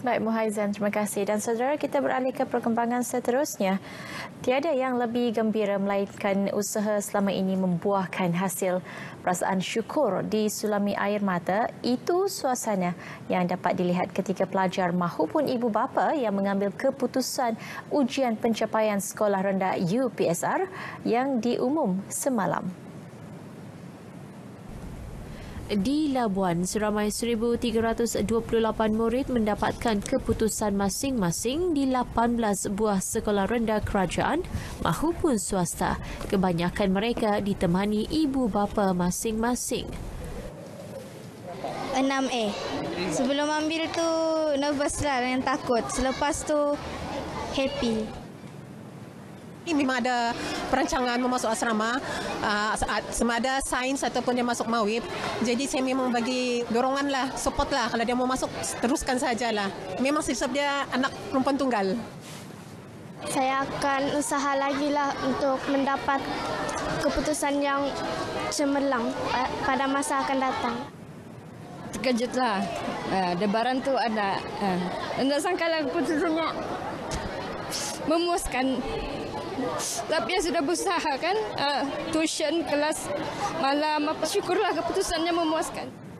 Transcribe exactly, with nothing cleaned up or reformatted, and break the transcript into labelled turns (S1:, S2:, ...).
S1: Baik, Muhaizan, terima kasih. Dan saudara, kita beralih ke perkembangan seterusnya. Tiada yang lebih gembira melainkan usaha selama ini membuahkan hasil. Perasaan syukur di sulami air mata, itu suasana yang dapat dilihat ketika pelajar mahupun ibu bapa yang mengambil keputusan ujian pencapaian sekolah rendah U P S R yang diumum semalam. Di Labuan, seramai seribu tiga ratus dua puluh lapan murid mendapatkan keputusan masing-masing di lapan belas buah sekolah rendah kerajaan mahupun swasta. Kebanyakan mereka ditemani ibu bapa masing-masing.
S2: enam A. Sebelum ambil tu nervous lah dan takut. Selepas tu happy.
S3: Ini memang ada perancangan memasuk asrama, uh, sama ada sains ataupun dia masuk mawib. Jadi saya memang bagi dorongan lah, support lah. Kalau dia mau masuk, teruskan sajalah. Memang sebab dia anak perempuan tunggal.
S2: Saya akan usaha lagi lah untuk mendapat keputusan yang cemerlang pada masa akan datang.
S4: Terkejutlah. Uh, debaran tu ada. Uh, tidak sangka lah keputusannya memuaskan. Tapi yang sudah berusaha kan, uh, tuition, kelas malam, apa syukurlah keputusannya memuaskan.